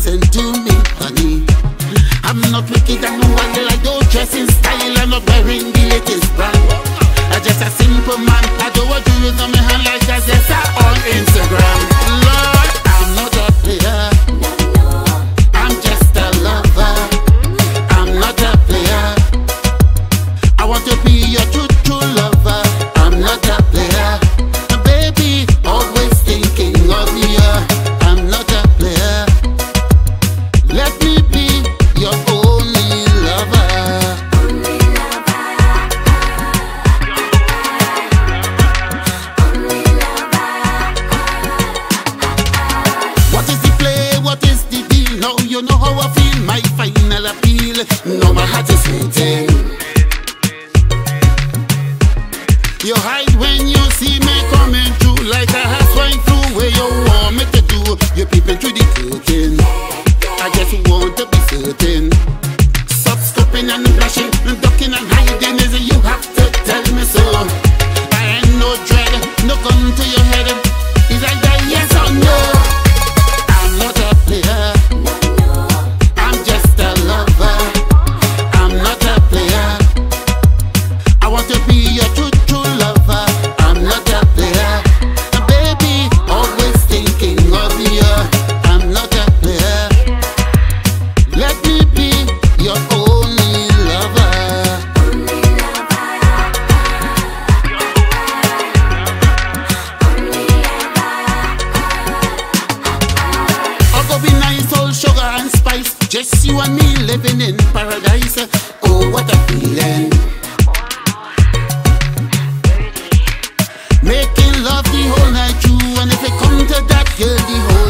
listen to me, honey. I'm not wicked and wild, I don't dress in style, I'm not wearing the latest brand. I'm just a simple man, I don't want to use on my hand like I just on Instagram. Lord, I'm not a player, I'm just a lover. I'm not a player, I want to be your true lover. I'm not a player, baby, always thinking of you. I'm not a player, let me be your only lover. What is the play? What is the deal? Now you know how I feel, my final appeal. No, my heart is beating. You hide when you see me coming through, like a hot swine through. Where you want me to do? You're peeping through the curtain. I just want to be certain. Stop scooping and blushing, ducking and hiding. Is you have to tell me so. I ain't no dread, no gun to your head. Is either yes or no. I'm not a player, I'm just a lover. I'm not a player, I want to be your true lover. I'm not a player, baby, always thinking of you. I'm not a player, let me be your only lover. I'll go be nice, old sugar and spice, just you and me living in paradise. Oh, what a feeling, making love the whole night through. And if it come to that, girl, the whole